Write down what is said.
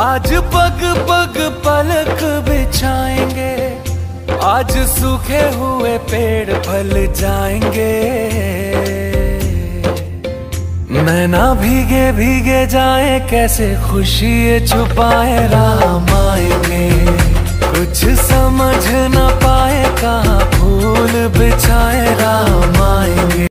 आज पग पग पलक बिछाएंगे, आज सूखे हुए पेड़ फल जाएंगे। नैना भीगे भीगे जाए, कैसे खुशी छुपाए राम आएंगे। कुछ समझ न पाए, कहाँ फूल बिछाए राम